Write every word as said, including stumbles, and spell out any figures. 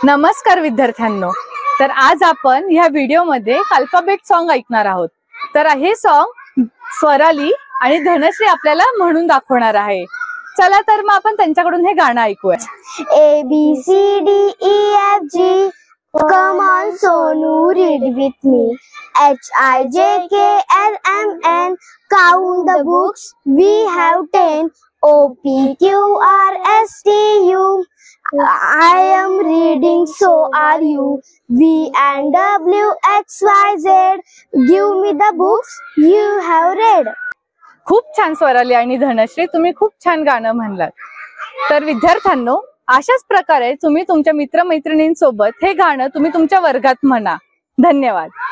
नमस्कार विद्यार्थ्यांनो, तर आज आपण ह्या व्हिडिओमध्ये अल्फाबेट सॉन्ग ऐकणार आहोत। तर हे सॉन्ग स्वराली आणि धनश्री आपल्याला म्हणून दाखवणार आहे। चला तर मग आपण त्यांच्याकडून हे गाणं ऐकूया। A B C D E F G Come on Sonu, read with me. H I J K L M N Count the books, we have ten. O P Q R S T U I am reading, so are you. V and W X Y Z Give me the books you have read. खूप छान स्वराली आणि धनश्री, तुम्ही खूप छान गाणं म्हणलात। तर विद्यार्थ्यांनो, अशाच प्रकारे तुम्ही तुमच्या मित्रमैत्रिणींसोबत हे गाणं तुम्ही तुमच्या वर्गात म्हणा। धन्यवाद।